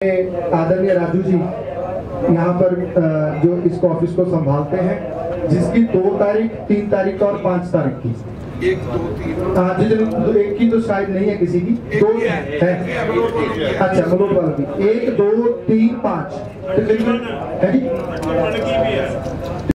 आदरणीय राजू जी यहाँ पर जो इस ऑफिस को संभालते हैं, जिसकी 2 तारीख, 3 तारीख और 5 तारीख की 1, 2, 3 एक की तो शायद नहीं है किसी की, 2 है। अच्छा, मलोट वालों की 1, 2, 3, 5 तकरीबन है।